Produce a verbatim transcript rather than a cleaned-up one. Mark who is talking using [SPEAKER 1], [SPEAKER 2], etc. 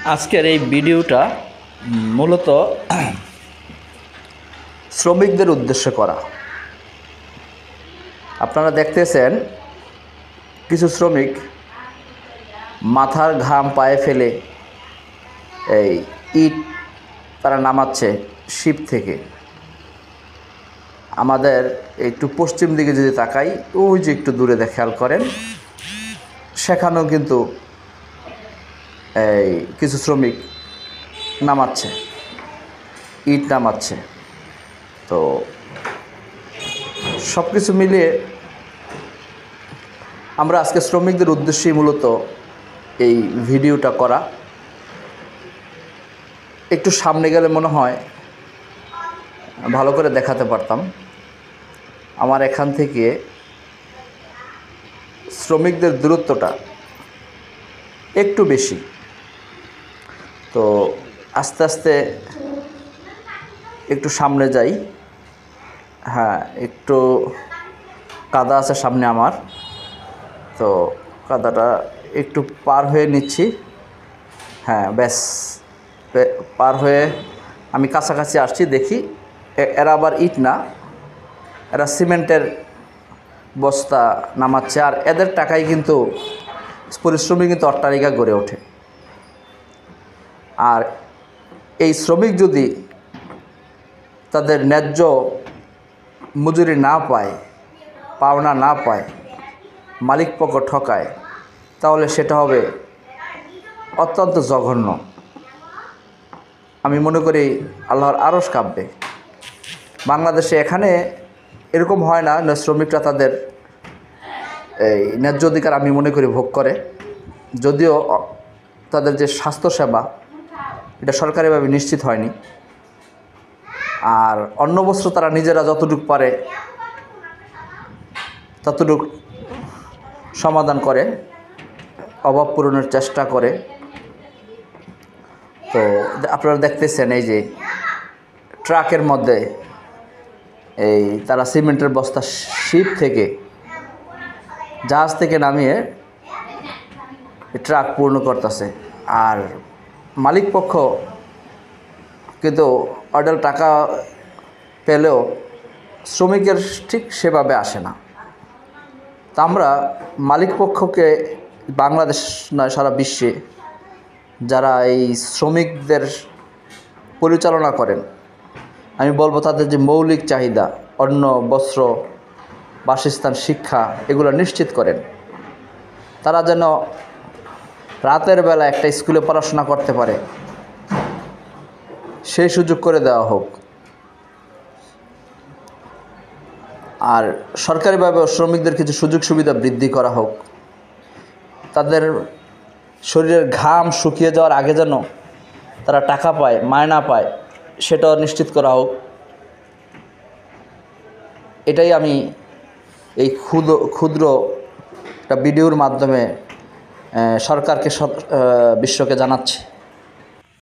[SPEAKER 1] আজকের এই ভিডিওটা মূলত শ্রমিকদের উদ্দেশ্যে করা। আপনারা দেখতেছেন কিছু শ্রমিক মাথার ঘাম পায়ে ফেলে এই ইট তারা নামাচ্ছে শিপ থেকে। আমাদের একটু পশ্চিম দিকে যদি তাকাই, ওই যে একটু দূরে খেয়াল করেন, সেখানেও কিন্তু এই কিছু শ্রমিক নামাচ্ছে, ইট নামাচ্ছে। তো সব কিছু মিলিয়ে আমরা আজকে শ্রমিকদের উদ্দেশ্যেই মূলত এই ভিডিওটা করা। একটু সামনে গেলে মনে হয় ভালো করে দেখাতে পারতাম। আমার এখান থেকে শ্রমিকদের দূরত্বটা একটু বেশি, তো আস্তে আস্তে একটু সামনে যাই। হ্যাঁ, একটু কাদা আছে সামনে আমার, তো কাদাটা একটু পার হয়ে নিচ্ছি। হ্যাঁ, ব্যাস পার হয়ে আমি কাছাকাছি আসছি। দেখি এরা আবার ইট না, এরা সিমেন্টের বস্তা নামাচ্ছে। আর এদের টাকায় কিন্তু পরিশ্রমী কিন্তু অট্টালিকা গড়ে ওঠে। আর এই শ্রমিক যদি তাদের ন্যায্য মজুরি না পায়, পাওনা না পায়, মালিকপক্ষ ঠকায়, তাহলে সেটা হবে অত্যন্ত জঘন্য। আমি মনে করি আল্লাহর আরশ কাঁপবে। বাংলাদেশে এখানে এরকম হয় না, শ্রমিকরা তাদের এই ন্যায্য অধিকার আমি মনে করি ভোগ করে। যদিও তাদের যে স্বাস্থ্যসেবা, এটা সরকারিভাবে নিশ্চিত হয়নি। আর অন্য বস্ত্র তারা নিজেরা যতটুকু পারে ততটুকু সমাধান করে, অভাব পূরণের চেষ্টা করে। তো আপনারা দেখতেছেন এই যে ট্রাকের মধ্যে এই তারা সিমেন্টের বস্তা শিপ থেকে, জাহাজ থেকে নামিয়ে ট্রাক পূর্ণ করতেছে। আর মালিকপক্ষ কিন্তু অর্ডার টাকা পেলেও শ্রমিকের ঠিক সেভাবে আসে না। তা আমরা মালিকপক্ষকে, বাংলাদেশ নয় সারা বিশ্বে যারা এই শ্রমিকদের পরিচালনা করেন, আমি বলবো তাদের যে মৌলিক চাহিদা, অন্ন, বস্ত্র, বাসস্থান, শিক্ষা, এগুলো নিশ্চিত করেন। তারা যেন রাতের বেলা একটা স্কুলে পড়াশোনা করতে পারে, সেই সুযোগ করে দেওয়া হোক। আর সরকারিভাবে শ্রমিকদের কিছু সুযোগ সুবিধা বৃদ্ধি করা হোক। তাদের শরীরের ঘাম শুকিয়ে যাওয়ার আগে যেন তারা টাকা পায়, মায়না পায়, সেটাও নিশ্চিত করা হোক। এটাই আমি এই ক্ষুদ্র ক্ষুদ্র একটা ভিডিওর মাধ্যমে সরকারকে, বিশ্বকে জানাচ্ছি।